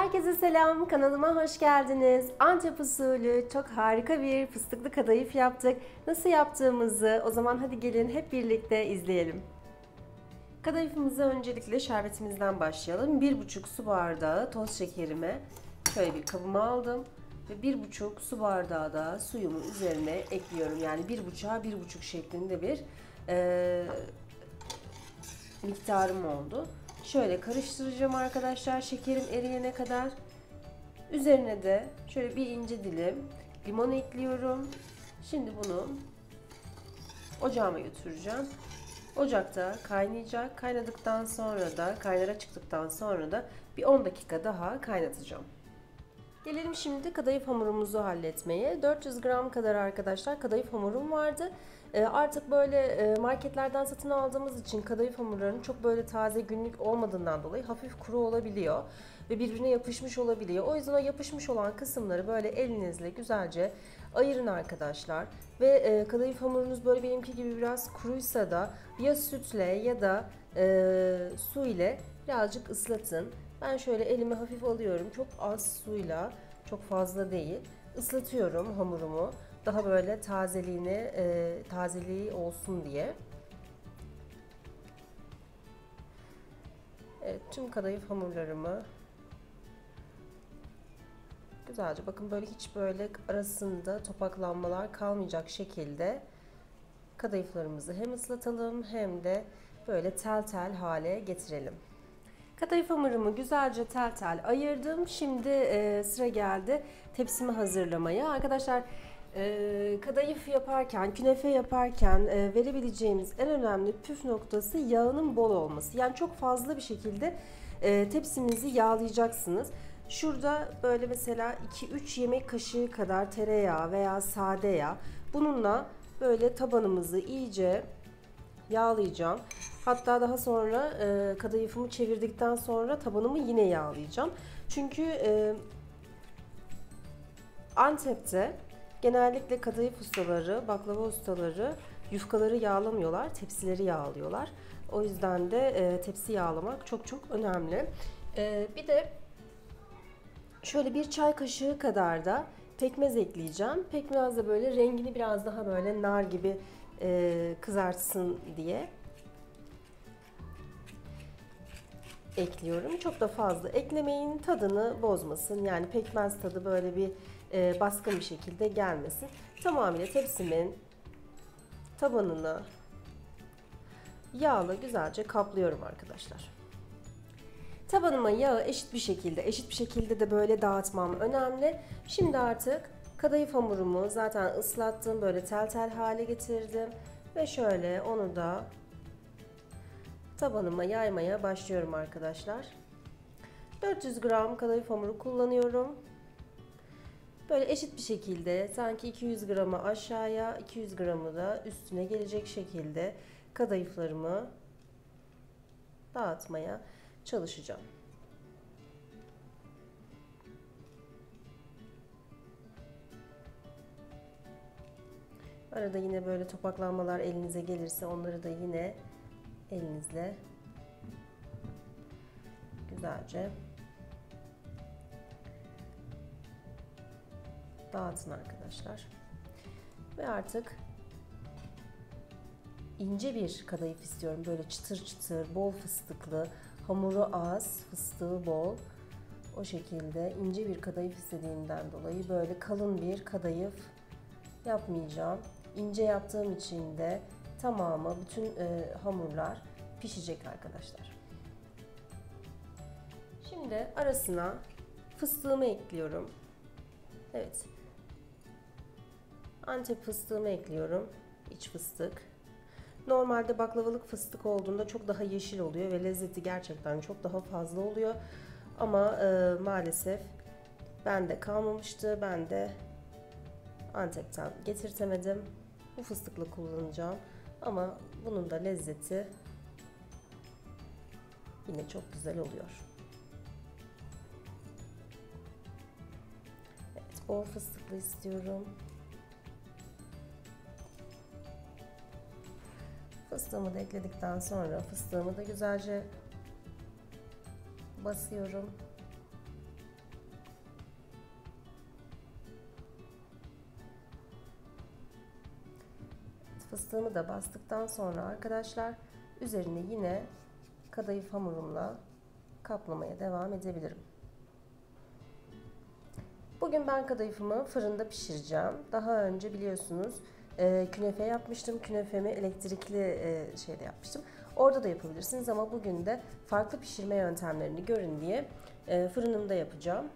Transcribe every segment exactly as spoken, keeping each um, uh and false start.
Herkese selam, kanalıma hoş geldiniz. Antep usulü çok harika bir fıstıklı kadayıf yaptık. Nasıl yaptığımızı o zaman hadi gelin hep birlikte izleyelim. Kadayıfımıza öncelikle şerbetimizden başlayalım. bir buçuk su bardağı toz şekerimi şöyle bir kabıma aldım. Ve bir buçuk su bardağı da suyumu üzerine ekliyorum. Yani bir buçuğa bir buçuk şeklinde bir e, miktarım oldu. Şöyle karıştıracağım arkadaşlar şekerim eriyene kadar. Üzerine de şöyle bir ince dilim limon ekliyorum. Şimdi bunu ocağıma götüreceğim. Ocakta kaynayacak. Kaynadıktan sonra da kaynara çıktıktan sonra da bir on dakika daha kaynatacağım. Gelelim şimdi kadayıf hamurumuzu halletmeye. dört yüz gram kadar arkadaşlar kadayıf hamurum vardı. Artık böyle marketlerden satın aldığımız için kadayıf hamurlarının çok böyle taze günlük olmadığından dolayı hafif kuru olabiliyor ve birbirine yapışmış olabiliyor. O yüzden o yapışmış olan kısımları böyle elinizle güzelce ayırın arkadaşlar. Ve kadayıf hamurunuz böyle benimki gibi biraz kuruysa da ya sütle ya da e, su ile birazcık ıslatın. Ben şöyle elime hafif alıyorum. Çok az suyla, çok fazla değil. Islatıyorum hamurumu. Daha böyle tazeliğini, e, tazeliği olsun diye. Evet, tüm kadayıf hamurlarımı güzelce bakın böyle hiç böyle arasında topaklanmalar kalmayacak şekilde kadayıflarımızı hem ıslatalım hem de böyle tel tel hale getirelim. Kadayıf hamurumu güzelce tel tel ayırdım. Şimdi e, sıra geldi tepsimi hazırlamaya. Arkadaşlar e, kadayıf yaparken, künefe yaparken e, verebileceğimiz en önemli püf noktası yağının bol olması. Yani çok fazla bir şekilde e, tepsinizi yağlayacaksınız. Şurada böyle mesela iki üç yemek kaşığı kadar tereyağı veya sade yağ. Bununla böyle tabanımızı iyice yağlayacağım. Hatta daha sonra e, kadayıfımı çevirdikten sonra tabanımı yine yağlayacağım. Çünkü e, Antep'te genellikle kadayıf ustaları, baklava ustaları yufkaları yağlamıyorlar, tepsileri yağlıyorlar. O yüzden de e, tepsi yağlamak çok çok önemli. E, bir de şöyle bir çay kaşığı kadar da pekmez ekleyeceğim. Pekmez de böyle rengini biraz daha böyle nar gibi e, kızartsın diye ekliyorum. Çok da fazla eklemeyin, tadını bozmasın. Yani pekmez tadı böyle bir e, baskın bir şekilde gelmesin. Tamamıyla tepsimin tabanını yağla güzelce kaplıyorum arkadaşlar. Tabanıma yağı eşit bir şekilde, eşit bir şekilde de böyle dağıtmam önemli. Şimdi artık kadayıf hamurumu zaten ıslattım, böyle tel tel hale getirdim ve şöyle onu da tabanıma yaymaya başlıyorum arkadaşlar. dört yüz gram kadayıf hamuru kullanıyorum. Böyle eşit bir şekilde sanki iki yüz gramı aşağıya, iki yüz gramı da üstüne gelecek şekilde kadayıflarımı dağıtmaya çalışacağım. Arada yine böyle topaklanmalar elinize gelirse onları da yine elinizle güzelce dağıtın arkadaşlar. Ve artık ince bir kadayıf istiyorum. Böyle çıtır çıtır, bol fıstıklı, hamuru az, fıstığı bol. O şekilde ince bir kadayıf istediğimden dolayı böyle kalın bir kadayıf yapmayacağım. İnce yaptığım için de tamamı, bütün e, hamurlar pişecek arkadaşlar. Şimdi arasına fıstığımı ekliyorum. Evet. Antep fıstığımı ekliyorum. İç fıstık. Normalde baklavalık fıstık olduğunda çok daha yeşil oluyor ve lezzeti gerçekten çok daha fazla oluyor. Ama e, maalesef bende kalmamıştı. Ben de Antep'ten getirtemedim. Bu fıstıkla kullanacağım. Ama bunun da lezzeti yine çok güzel oluyor. Evet, bol fıstıklı istiyorum. Fıstığımı da ekledikten sonra fıstığımı da güzelce basıyorum. Fıstığımı da bastıktan sonra arkadaşlar üzerine yine kadayıf hamurumla kaplamaya devam edebilirim. Bugün ben kadayıfımı fırında pişireceğim. Daha önce biliyorsunuz e, künefe yapmıştım. Künefemi elektrikli e, şeyde yapmıştım. Orada da yapabilirsiniz ama bugün de farklı pişirme yöntemlerini görün diye e, fırınımda yapacağım.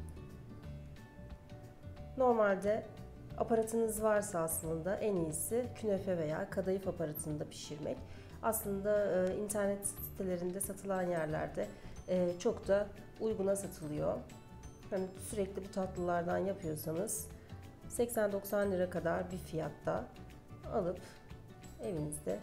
Normalde aparatınız varsa aslında en iyisi künefe veya kadayıf aparatında pişirmek. Aslında e, internet sitelerinde satılan yerlerde e, çok da uyguna satılıyor. Hani sürekli bu tatlılardan yapıyorsanız seksen doksan lira kadar bir fiyatta alıp evinizde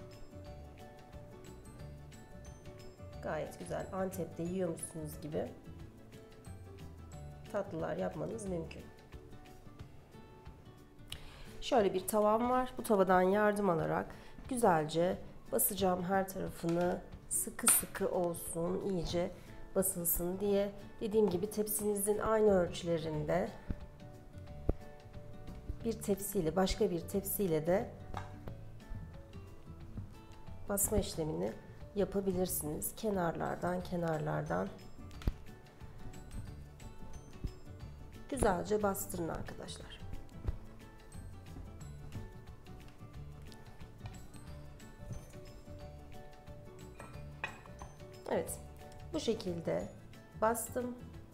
gayet güzel Antep'te yiyormuşsunuz gibi tatlılar yapmanız mümkün. Şöyle bir tavam var. Bu tavadan yardım alarak güzelce basacağım, her tarafını sıkı sıkı olsun, iyice basılsın diye. Dediğim gibi tepsinizin aynı ölçülerinde bir tepsiyle, başka bir tepsiyle de basma işlemini yapabilirsiniz. Kenarlardan kenarlardan güzelce bastırın arkadaşlar. Evet, bu şekilde bastım.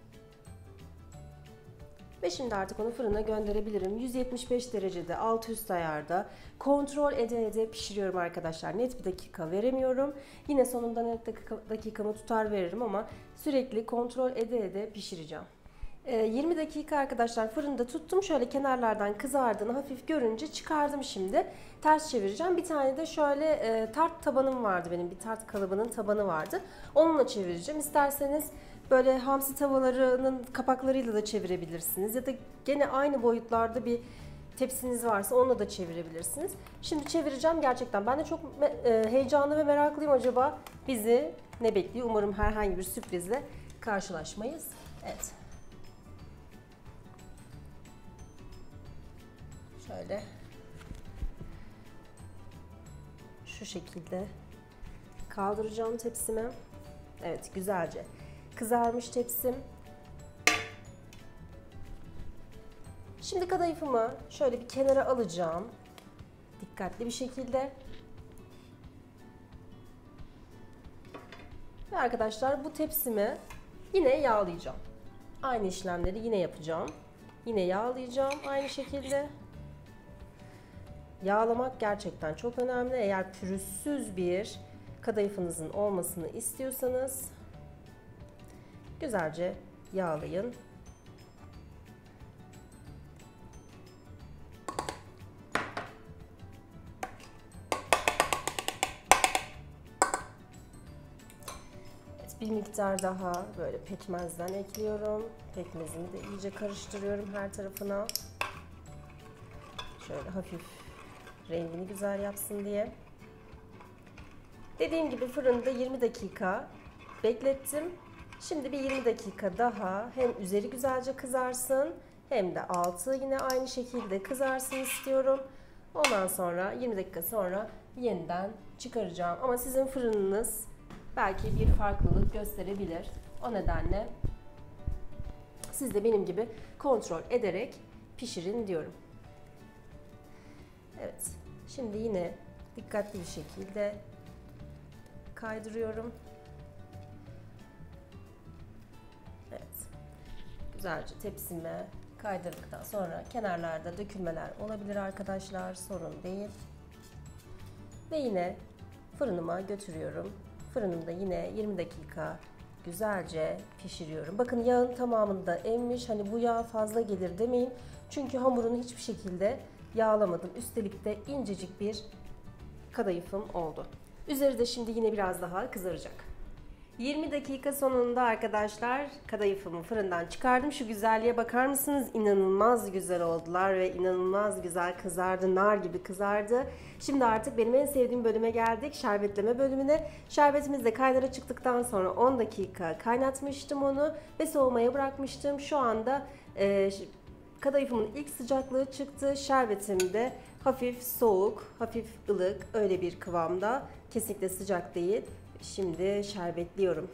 Ve şimdi artık onu fırına gönderebilirim. yüz yetmiş beş derecede alt üst ayarda kontrol ede ede pişiriyorum arkadaşlar. Net bir dakika veremiyorum. Yine sonunda net dakika, dakikamı tutar veririm ama sürekli kontrol ede ede pişireceğim. yirmi dakika arkadaşlar fırında tuttum. Şöyle kenarlardan kızardığını hafif görünce çıkardım şimdi. Ters çevireceğim. Bir tane de şöyle e, tart tabanım vardı benim. Bir tart kalıbının tabanı vardı. Onunla çevireceğim. İsterseniz böyle hamsi tavalarının kapaklarıyla da çevirebilirsiniz. Ya da gene aynı boyutlarda bir tepsiniz varsa onunla da çevirebilirsiniz. Şimdi çevireceğim gerçekten. Ben de çok e, heyecanlı ve meraklıyım. Acaba bizi ne bekliyor? Umarım herhangi bir sürprizle karşılaşmayız. Evet. Şöyle şu şekilde kaldıracağım tepsimi. Evet, güzelce kızarmış tepsim. Şimdi kadayıfımı şöyle bir kenara alacağım. Dikkatli bir şekilde. Ve arkadaşlar bu tepsimi yine yağlayacağım. Aynı işlemleri yine yapacağım. Yine yağlayacağım aynı şekilde. Yağlamak gerçekten çok önemli. Eğer pürüzsüz bir kadayıfınızın olmasını istiyorsanız güzelce yağlayın. Evet, bir miktar daha böyle pekmezden ekliyorum. Pekmezini de iyice karıştırıyorum her tarafına. Şöyle hafif rengini güzel yapsın diye. Dediğim gibi fırında yirmi dakika beklettim. Şimdi bir yirmi dakika daha hem üzeri güzelce kızarsın hem de altı yine aynı şekilde kızarsın istiyorum. Ondan sonra yirmi dakika sonra yeniden çıkaracağım. Ama sizin fırınınız belki bir farklılık gösterebilir. O nedenle siz de benim gibi kontrol ederek pişirin diyorum. Evet. Şimdi yine dikkatli bir şekilde kaydırıyorum. Evet. Güzelce tepsime kaydırdıktan sonra kenarlarda dökülmeler olabilir arkadaşlar. Sorun değil. Ve yine fırınıma götürüyorum. Fırınımda yine yirmi dakika güzelce pişiriyorum. Bakın yağın tamamını da emmiş. Hani bu yağ fazla gelir demeyin. Çünkü hamurunu hiçbir şekilde yağlamadım. Üstelik de incecik bir kadayıfım oldu. Üzeri de şimdi yine biraz daha kızaracak. yirmi dakika sonunda arkadaşlar kadayıfımı fırından çıkardım. Şu güzelliğe bakar mısınız? İnanılmaz güzel oldular ve inanılmaz güzel kızardı. Nar gibi kızardı. Şimdi artık benim en sevdiğim bölüme geldik. Şerbetleme bölümüne. Şerbetimiz de kaynara çıktıktan sonra on dakika kaynatmıştım onu ve soğumaya bırakmıştım. Şu anda e, kadayıfımın ilk sıcaklığı çıktı. Şerbetim de hafif soğuk, hafif ılık, öyle bir kıvamda. Kesinlikle sıcak değil. Şimdi şerbetliyorum.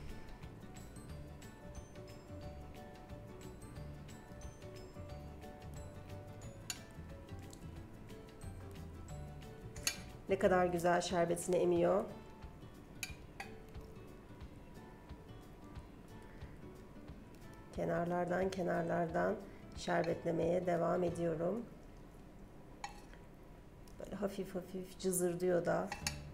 Ne kadar güzel şerbetini emiyor. Kenarlardan kenarlardan şerbetlemeye devam ediyorum. Böyle hafif hafif cızırdıyor da.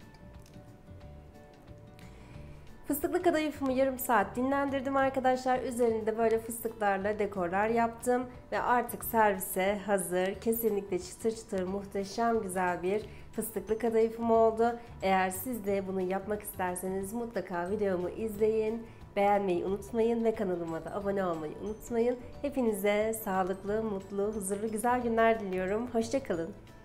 Fıstıklı kadayıfımı yarım saat dinlendirdim arkadaşlar. Üzerinde böyle fıstıklarla dekorlar yaptım ve artık servise hazır. Kesinlikle çıtır çıtır muhteşem güzel bir fıstıklı kadayıfım oldu. Eğer siz de bunu yapmak isterseniz mutlaka videomu izleyin. Beğenmeyi unutmayın ve kanalıma da abone olmayı unutmayın. Hepinize sağlıklı, mutlu, huzurlu, güzel günler diliyorum. Hoşça kalın.